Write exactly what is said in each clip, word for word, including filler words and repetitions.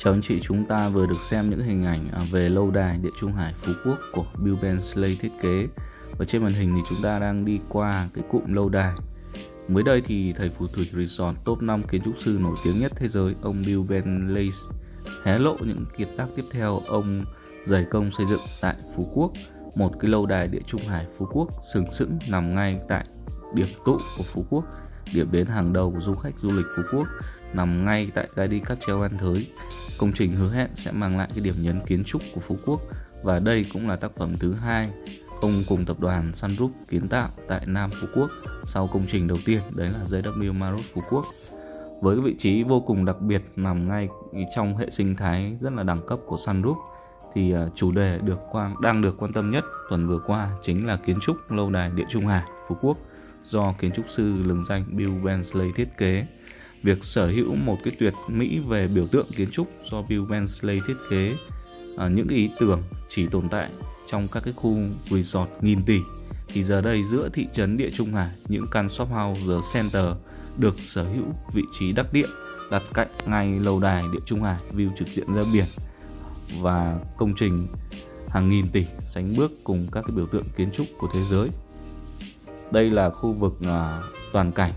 Chào anh chị, chúng ta vừa được xem những hình ảnh về lâu đài Địa Trung Hải Phú Quốc của Bill Bensley thiết kế. Và trên màn hình thì chúng ta đang đi qua cái cụm lâu đài. Mới đây thì thầy phù thủy Resort top năm kiến trúc sư nổi tiếng nhất thế giới, ông Bill Bensley hé lộ những kiệt tác tiếp theo ông dày công xây dựng tại Phú Quốc. Một cái lâu đài Địa Trung Hải Phú Quốc sừng sững nằm ngay tại điểm tụ của Phú Quốc, điểm đến hàng đầu của du khách du lịch Phú Quốc, nằm ngay tại ga đi cáp treo An Thới. Công trình hứa hẹn sẽ mang lại cái điểm nhấn kiến trúc của Phú Quốc, và đây cũng là tác phẩm thứ hai ông cùng tập đoàn Sun Group kiến tạo tại Nam Phú Quốc sau công trình đầu tiên, đấy là gi vê Marriott Phú Quốc. Với cái vị trí vô cùng đặc biệt nằm ngay trong hệ sinh thái rất là đẳng cấp của Sun Group, thì chủ đề được quan, đang được quan tâm nhất tuần vừa qua chính là kiến trúc lâu đài Địa Trung Hải Phú Quốc do kiến trúc sư lừng danh Bill Bensley thiết kế. Việc sở hữu một cái tuyệt mỹ về biểu tượng kiến trúc do Bill Bensley thiết kế, à, những ý tưởng chỉ tồn tại trong các cái khu resort nghìn tỷ, thì giờ đây giữa thị trấn Địa Trung Hải, những căn shop house The Center được sở hữu vị trí đắc địa đặt cạnh ngay lâu đài Địa Trung Hải, view trực diện ra biển và công trình hàng nghìn tỷ sánh bước cùng các cái biểu tượng kiến trúc của thế giới. Đây là khu vực à, toàn cảnh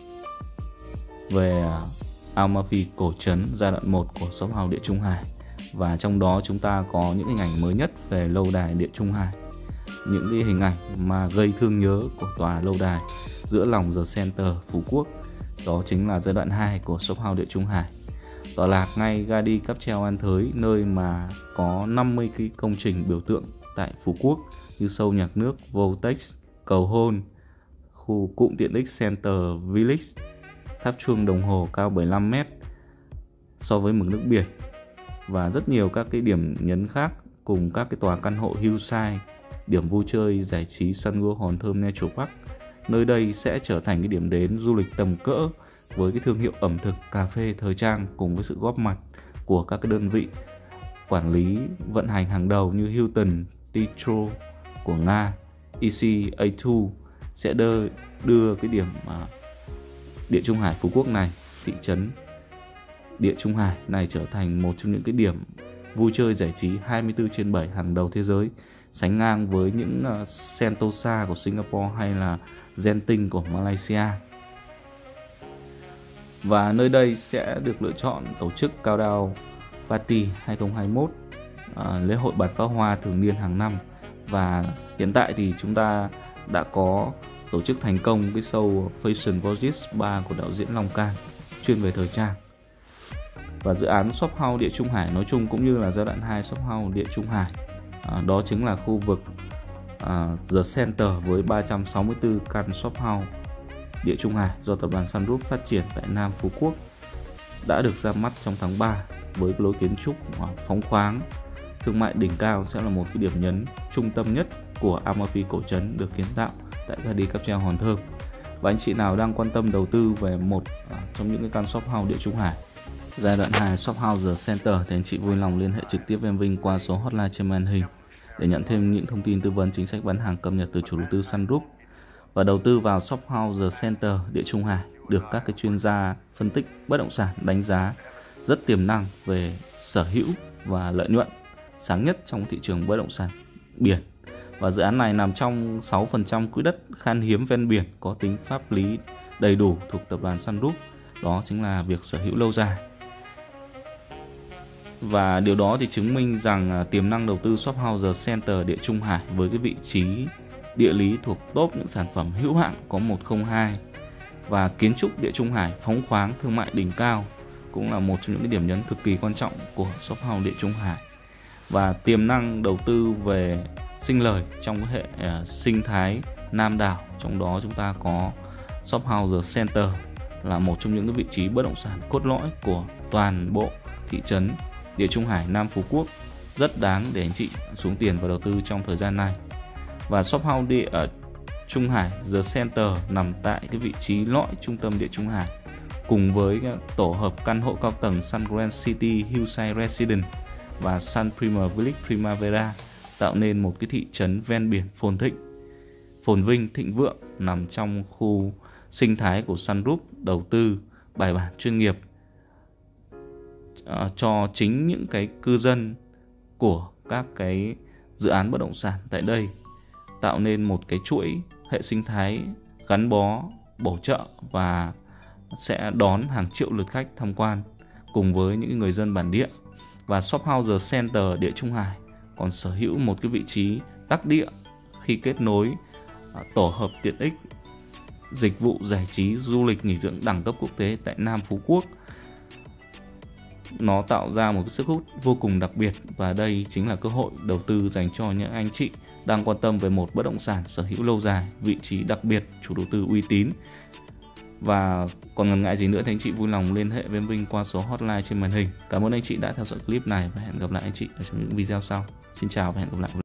về Amalfi cổ trấn giai đoạn một của shop house Địa Trung Hải, và trong đó chúng ta có những hình ảnh mới nhất về lâu đài Địa Trung Hải, những cái hình ảnh mà gây thương nhớ của tòa lâu đài giữa lòng The Center Phú Quốc. Đó chính là giai đoạn hai của shop house Địa Trung Hải, tọa lạc ngay ga đi cáp treo An Thới, nơi mà có năm mươi cái công trình biểu tượng tại Phú Quốc như show nhạc nước Vortex, cầu hôn, khu cụm tiện ích Center Village, tháp chuông đồng hồ cao bảy mươi lăm mét so với mực nước biển, và rất nhiều các cái điểm nhấn khác cùng các cái tòa căn hộ hillside, điểm vui chơi giải trí Sun World Hòn Thơm Nature Park. Nơi đây sẽ trở thành cái điểm đến du lịch tầm cỡ với cái thương hiệu ẩm thực, cà phê, thời trang cùng với sự góp mặt của các cái đơn vị quản lý vận hành hàng đầu như Hilton, Titro của Nga, e xê a hai sẽ đưa, đưa cái điểm mà Địa Trung Hải Phú Quốc này, thị trấn Địa Trung Hải này trở thành một trong những cái điểm vui chơi giải trí hai mươi bốn trên bảy hàng đầu thế giới, sánh ngang với những uh, Sentosa của Singapore hay là Genting của Malaysia. Và nơi đây sẽ được lựa chọn tổ chức Countdown Party hai không hai mốt, uh, lễ hội bắn pháo hoa thường niên hàng năm. Và hiện tại thì chúng ta đã có tổ chức thành công cái show Fashion Voyages ba của đạo diễn Long Can chuyên về thời trang. Và dự án shop house Địa Trung Hải nói chung cũng như là giai đoạn hai shop house Địa Trung Hải, à, đó chính là khu vực à, The Center với ba trăm sáu mươi tư căn shop house Địa Trung Hải do tập đoàn Sun Group phát triển tại Nam Phú Quốc, đã được ra mắt trong tháng ba với lối kiến trúc phóng khoáng. Thương mại đỉnh cao sẽ là một cái điểm nhấn trung tâm nhất của Amalfi cổ trấn được kiến tạo tại ga đi cáp treo Hòn Thơm. Và anh chị nào đang quan tâm đầu tư về một trong những cái căn shop house Địa Trung Hải giai đoạn hai shop house The Center thì anh chị vui lòng liên hệ trực tiếp với em Vinh qua số hotline trên màn hình để nhận thêm những thông tin tư vấn chính sách bán hàng cập nhật từ chủ đầu tư Sun Group. Và đầu tư vào shop house The Center Địa Trung Hải được các cái chuyên gia phân tích bất động sản đánh giá rất tiềm năng về sở hữu và lợi nhuận, sáng nhất trong thị trường bất động sản biển. Và dự án này nằm trong sáu phần trăm quỹ đất khan hiếm ven biển có tính pháp lý đầy đủ thuộc tập đoàn Sun Group. Đó chính là việc sở hữu lâu dài. Và điều đó thì chứng minh rằng tiềm năng đầu tư shop house The Center Địa Trung Hải với cái vị trí địa lý thuộc top những sản phẩm hữu hạng có một không hai, và kiến trúc Địa Trung Hải phóng khoáng, thương mại đỉnh cao cũng là một trong những cái điểm nhấn cực kỳ quan trọng của shop house Địa Trung Hải. Và tiềm năng đầu tư về sinh lời trong cái hệ uh, sinh thái Nam đảo, trong đó chúng ta có shop house The Center là một trong những cái vị trí bất động sản cốt lõi của toàn bộ thị trấn Địa Trung Hải Nam Phú Quốc, rất đáng để anh chị xuống tiền và đầu tư trong thời gian này. Và shop house Địa ở Trung Hải The Center nằm tại cái vị trí lõi trung tâm Địa Trung Hải, cùng với tổ hợp căn hộ cao tầng Sun Grand City Hillside Residence và Sun Premier Village Primavera, tạo nên một cái thị trấn ven biển phồn thịnh, phồn vinh, thịnh vượng nằm trong khu sinh thái của Sun Group đầu tư bài bản chuyên nghiệp, uh, cho chính những cái cư dân của các cái dự án bất động sản tại đây, tạo nên một cái chuỗi hệ sinh thái gắn bó, bổ trợ và sẽ đón hàng triệu lượt khách tham quan cùng với những người dân bản địa. Và Shophouses Center Địa Trung Hải còn sở hữu một cái vị trí đắc địa khi kết nối tổ hợp tiện ích, dịch vụ giải trí, du lịch nghỉ dưỡng đẳng cấp quốc tế tại Nam Phú Quốc. Nó tạo ra một cái sức hút vô cùng đặc biệt, và đây chính là cơ hội đầu tư dành cho những anh chị đang quan tâm về một bất động sản sở hữu lâu dài, vị trí đặc biệt, chủ đầu tư uy tín. Và còn ngần ngại gì nữa thì anh chị vui lòng liên hệ với Vinh qua số hotline trên màn hình. Cảm ơn anh chị đã theo dõi clip này và hẹn gặp lại anh chị ở trong những video sau. Xin chào và hẹn gặp lại.